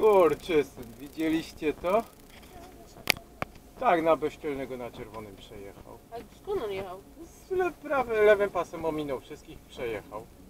Skurczysyn, widzieliście to? Tak, na Bezczelnego na czerwonym przejechał. A skąd on jechał? Z lewym pasem ominął wszystkich, przejechał.